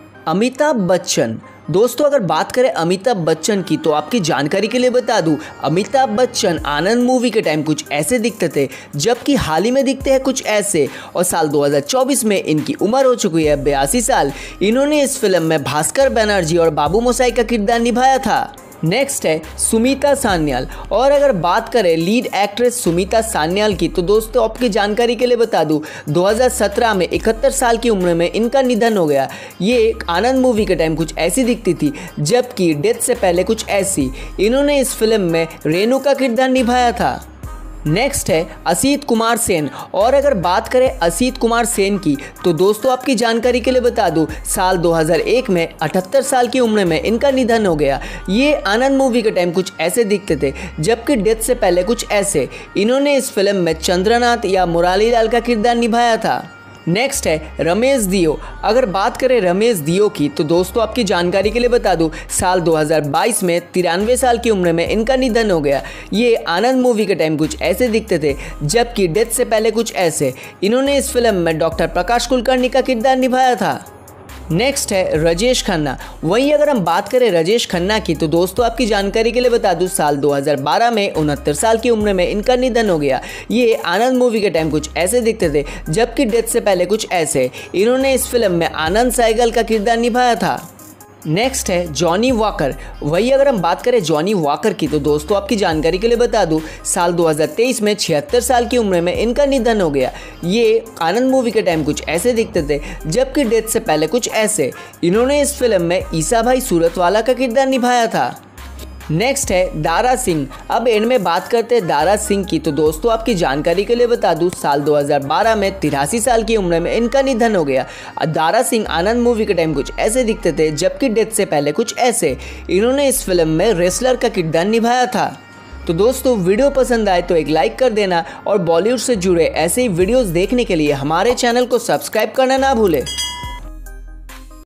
अमिताभ बच्चन। दोस्तों अगर बात करें अमिताभ बच्चन की तो आपकी जानकारी के लिए बता दूं, अमिताभ बच्चन आनंद मूवी के टाइम कुछ ऐसे दिखते थे, जबकि हाल ही में दिखते हैं कुछ ऐसे। और साल 2024 में इनकी उम्र हो चुकी है 82 साल। इन्होंने इस फिल्म में भास्कर बनर्जी और बाबू मोशाई का किरदार निभाया था। नेक्स्ट है सुमीता सान्याल। और अगर बात करें लीड एक्ट्रेस सुमीता सान्याल की तो दोस्तों आपकी जानकारी के लिए बता दूं, 2017 में 71 साल की उम्र में इनका निधन हो गया। ये आनंद मूवी के टाइम कुछ ऐसी दिखती थी, जबकि डेथ से पहले कुछ ऐसी। इन्होंने इस फिल्म में रेणु का किरदार निभाया था। नेक्स्ट है असित कुमार सेन। और अगर बात करें असित कुमार सेन की तो दोस्तों आपकी जानकारी के लिए बता दूं, साल 2001 में 78 साल की उम्र में इनका निधन हो गया। ये आनंद मूवी के टाइम कुछ ऐसे दिखते थे, जबकि डेथ से पहले कुछ ऐसे। इन्होंने इस फिल्म में चंद्रनाथ या मुरारी लाल का किरदार निभाया था। नेक्स्ट है रमेश दियो। अगर बात करें रमेश दियो की तो दोस्तों आपकी जानकारी के लिए बता दूं, साल 2022 में 93 साल की उम्र में इनका निधन हो गया। ये आनंद मूवी के टाइम कुछ ऐसे दिखते थे, जबकि डेथ से पहले कुछ ऐसे। इन्होंने इस फिल्म में डॉक्टर प्रकाश कुलकर्णी का किरदार निभाया था। नेक्स्ट है राजेश खन्ना। वहीं अगर हम बात करें राजेश खन्ना की तो दोस्तों आपकी जानकारी के लिए बता दूं, साल 2012 में 69 साल की उम्र में इनका निधन हो गया। ये आनंद मूवी के टाइम कुछ ऐसे दिखते थे, जबकि डेथ से पहले कुछ ऐसे। इन्होंने इस फिल्म में आनंद सहगल का किरदार निभाया था। नेक्स्ट है जॉनी वॉकर। वही अगर हम बात करें जॉनी वॉकर की तो दोस्तों आपकी जानकारी के लिए बता दूं, साल 2023 में 76 साल की उम्र में इनका निधन हो गया। ये आनंद मूवी के टाइम कुछ ऐसे दिखते थे, जबकि डेथ से पहले कुछ ऐसे। इन्होंने इस फिल्म में ईसा भाई सूरतवाला का किरदार निभाया था। नेक्स्ट है दारा सिंह। अब एंड में बात करते हैं दारा सिंह की तो दोस्तों आपकी जानकारी के लिए बता दूं, साल 2012 में 83 साल की उम्र में इनका निधन हो गया। दारा सिंह आनंद मूवी के टाइम कुछ ऐसे दिखते थे, जबकि डेथ से पहले कुछ ऐसे। इन्होंने इस फिल्म में रेसलर का किरदार निभाया था। तो दोस्तों वीडियो पसंद आए तो एक लाइक कर देना और बॉलीवुड से जुड़े ऐसे ही वीडियोस देखने के लिए हमारे चैनल को सब्सक्राइब करना ना भूलें।